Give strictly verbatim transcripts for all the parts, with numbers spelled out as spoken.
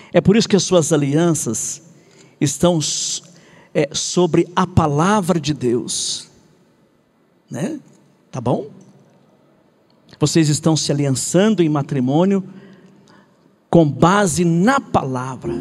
É por isso que as suas alianças estão é, sobre a palavra de Deus, né? Tá bom? Vocês estão se aliançando em matrimônio com base na palavra.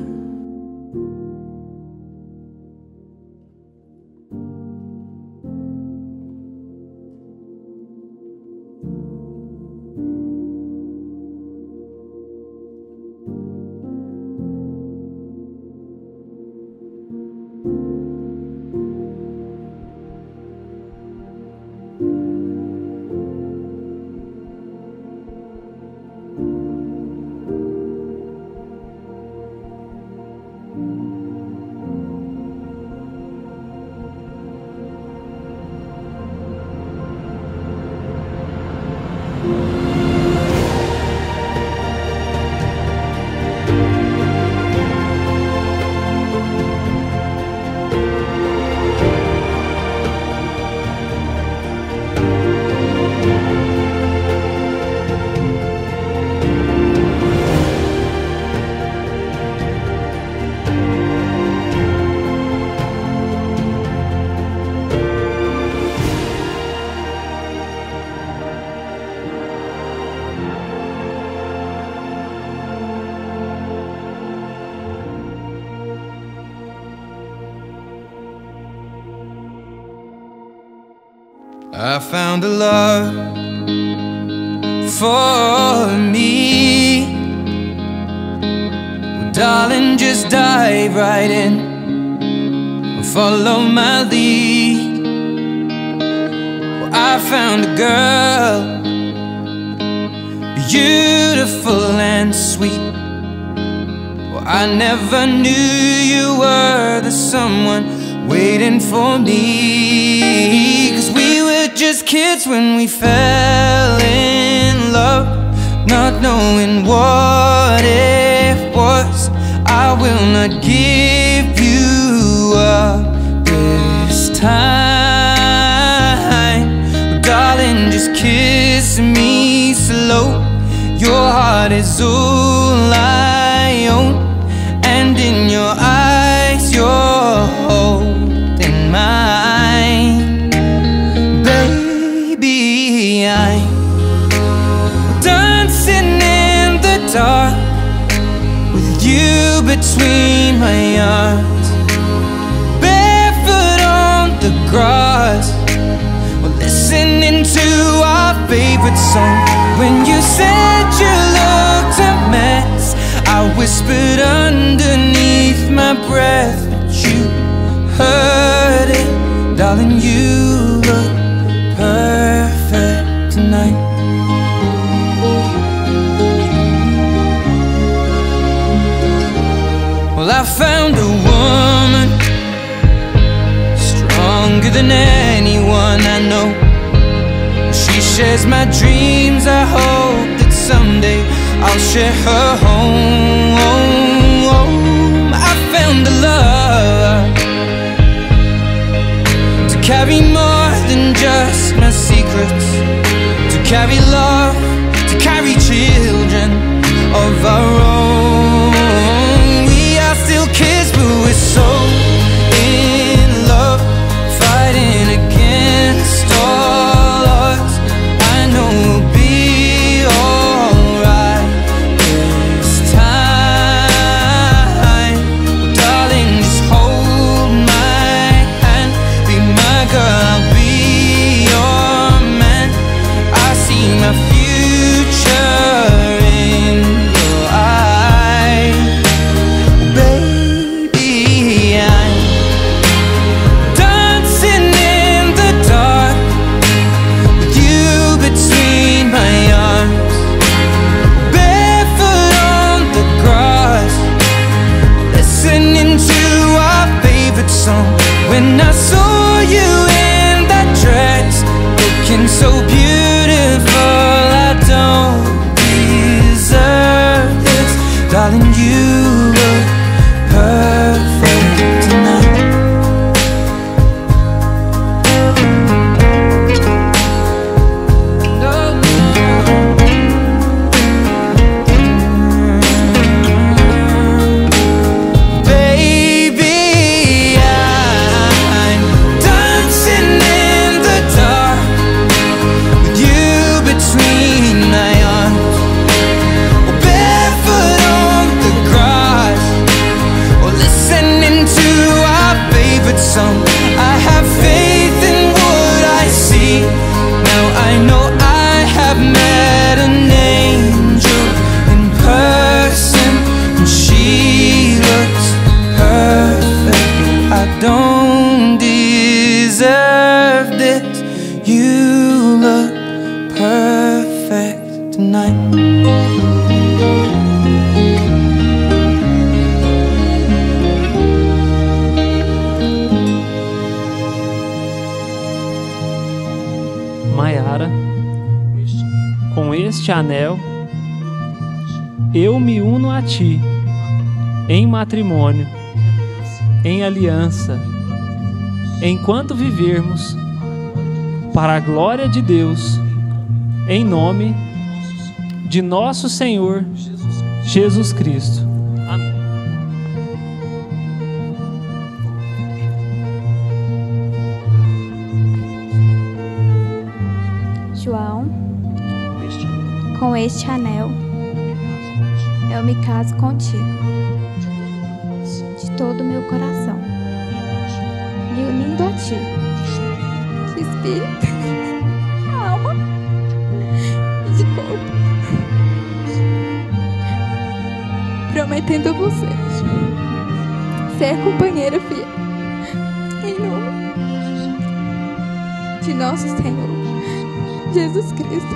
I found a love for me. Well, darling, just dive right in and follow my lead. Well, I found a girl, beautiful and sweet. Well, I never knew you were the someone waiting for me. 'Cause we were just kids when we fell in love, not knowing what it was. I will not give you up this time. Oh, darling, just kiss me slow. Your heart is all I own, and in your eyes you're holding mine. Baby, I'm dancing in the dark with you between my arms, barefoot on the grass. We're listening to our favorite song. When you said you looked a mess, I whispered underneath my breath, but you heard it. Darling, you look perfect tonight. Well, I found a woman stronger than anyone I know. She shares my dreams. I hope that someday I'll share her home. I found a love to carry more than just my secrets, to carry love, to carry children of our own. We are still kids, but we're so in love, fighting against all odds. I know we'll be alright this time. Well, darling, just hold my hand, be my girl, I'll be your man. I see my future in your eyes. Baby, I'm dancing in the dark with you between my arms, barefoot on the grass, listening to our favorite song. When I saw you in that dress, looking so beautiful, I don't deserve this. Darling, you look perfect tonight. No, no. anel, eu me uno a ti em matrimônio, em aliança, enquanto vivermos para a glória de Deus, em nome de nosso Senhor Jesus Cristo. Amém. João, com este anel, eu me caso contigo, de todo o meu coração, me unindo a ti, de espírito, alma e de corpo, prometendo a você ser companheira fiel, em nome de nosso Senhor Jesus Cristo.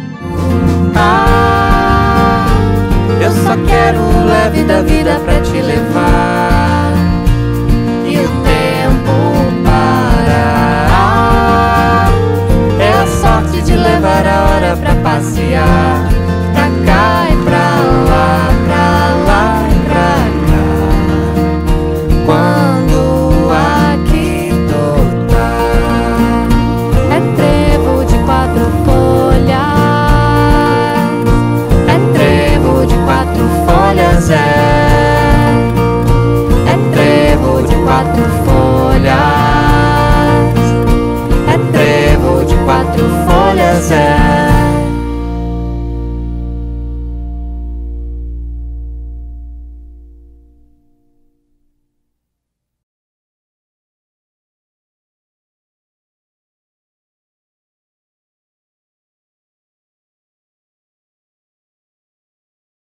Ah, eu só quero o leve da vida pra te levar.